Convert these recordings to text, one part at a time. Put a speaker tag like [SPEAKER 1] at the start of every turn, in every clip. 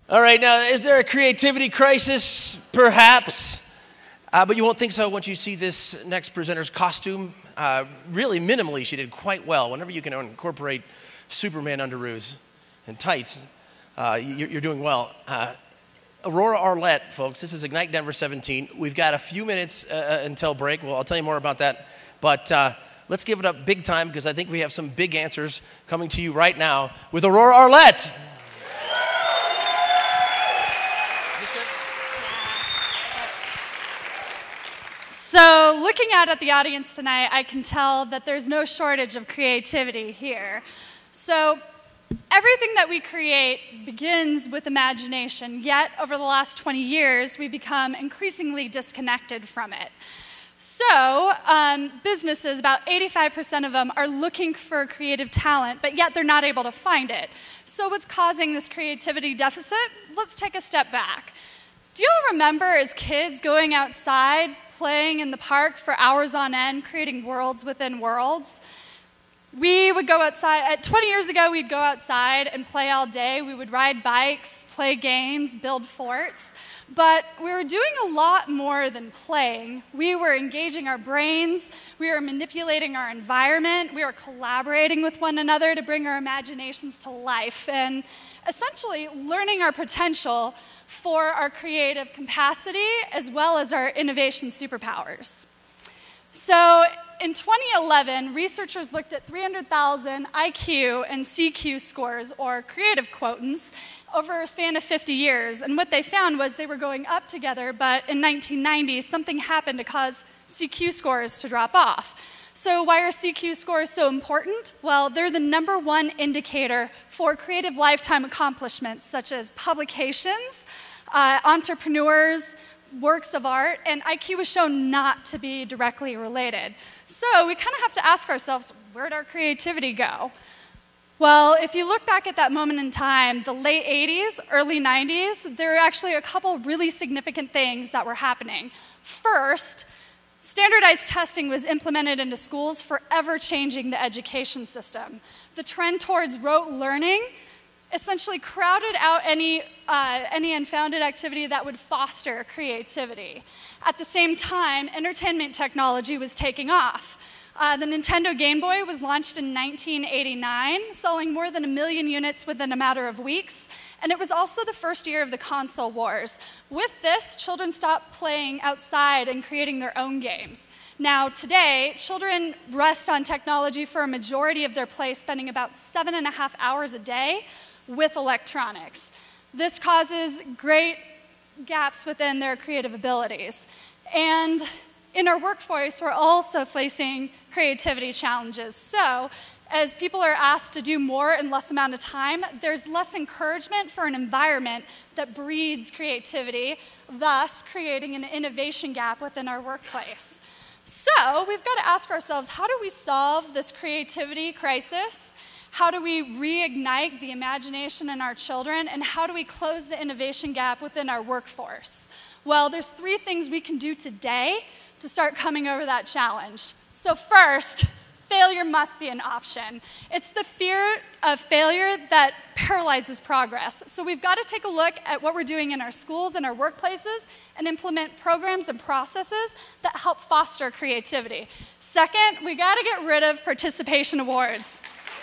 [SPEAKER 1] All right, now, is there a creativity crisis? Perhaps. But you won't think so once you see this next presenter's costume. Really minimally, she did quite well. Whenever you can incorporate Superman underoos and tights, you're doing well. Aurora Arlette, folks, this is Ignite Denver 17. We've got a few minutes until break. Well, I'll tell you more about that. But let's give it up big time because I think we have some big answers coming to you right now with Aurora Arlette.
[SPEAKER 2] So looking out at the audience tonight, I can tell that there's no shortage of creativity here. So everything that we create begins with imagination, yet over the last 20 years, we've become increasingly disconnected from it. So businesses, about 85% of them, are looking for creative talent, but yet they're not able to find it. So what's causing this creativity deficit? Let's take a step back. Do you all remember as kids going outside, playing in the park for hours on end, creating worlds within worlds? We would go outside, 20 years ago, we'd go outside and play all day. We would ride bikes, play games, build forts. But we were doing a lot more than playing. We were engaging our brains, we were manipulating our environment, we were collaborating with one another to bring our imaginations to life, and essentially learning our potential for our creative capacity as well as our innovation superpowers. So in 2011, researchers looked at 300,000 IQ and CQ scores, or creative quotients, over a span of 50 years. And what they found was they were going up together, but in 1990, something happened to cause CQ scores to drop off. So why are CQ scores so important? Well, they're the #1 indicator for creative lifetime accomplishments, such as publications, entrepreneurs, works of art, and IQ was shown not to be directly related. So we kind of have to ask ourselves, where'd our creativity go? Well, if you look back at that moment in time, the late 80s, early 90s, there were actually a couple really significant things that were happening. First, standardized testing was implemented into schools, forever changing the education system. The trend towards rote learning essentially crowded out any unfounded activity that would foster creativity. At the same time, entertainment technology was taking off. The Nintendo Game Boy was launched in 1989, selling more than 1 million units within a matter of weeks, and it was also the first year of the console wars. With this, children stopped playing outside and creating their own games. Now, today, children rest on technology for a majority of their play, spending about 7.5 hours a day with electronics. This causes great gaps within their creative abilities. And in our workforce, we're also facing creativity challenges. So, as people are asked to do more in less amount of time, there's less encouragement for an environment that breeds creativity, thus creating an innovation gap within our workplace. So, we've got to ask ourselves, how do we solve this creativity crisis? How do we reignite the imagination in our children? And how do we close the innovation gap within our workforce? Well, there's 3 things we can do today to start coming over that challenge. So first, failure must be an option. It's the fear of failure that paralyzes progress. So we've got to take a look at what we're doing in our schools and our workplaces and implement programs and processes that help foster creativity. Second, we got to get rid of participation awards.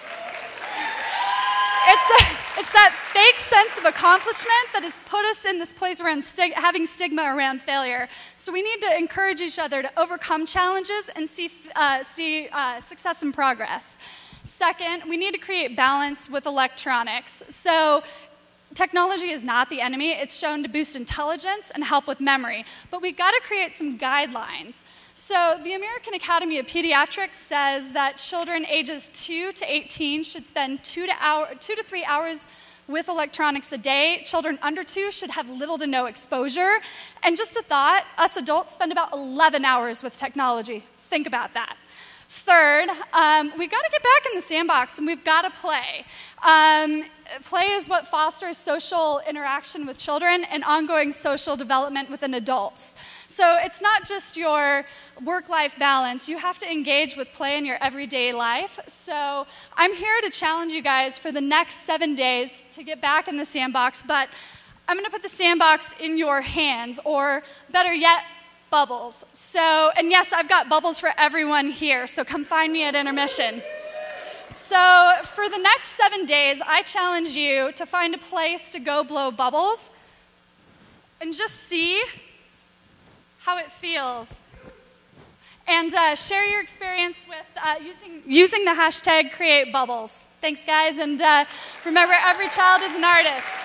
[SPEAKER 2] It's that fake sense of accomplishment that has put us in this place around having stigma around failure. So we need to encourage each other to overcome challenges and see success and progress. Second, we need to create balance with electronics. So technology is not the enemy. It's shown to boost intelligence and help with memory. But we've got to create some guidelines. So the American Academy of Pediatrics says that children ages 2 to 18 should spend 2 to 3 hours with electronics a day. Children under 2 should have little to no exposure. And just a thought, us adults spend about 11 hours with technology. Think about that. Third, we've got to get back in the sandbox and we've got to play. Play is what fosters social interaction with children and ongoing social development within adults. So it's not just your work-life balance. You have to engage with play in your everyday life. So I'm here to challenge you guys for the next 7 days to get back in the sandbox, but I'm going to put the sandbox in your hands, or better yet, bubbles. So, and yes, I've got bubbles for everyone here, so come find me at intermission. So for the next 7 days, I challenge you to find a place to go blow bubbles and just see how it feels. And share your experience with using the hashtag #CreateBubbles. Thanks, guys, and remember, every child is an artist.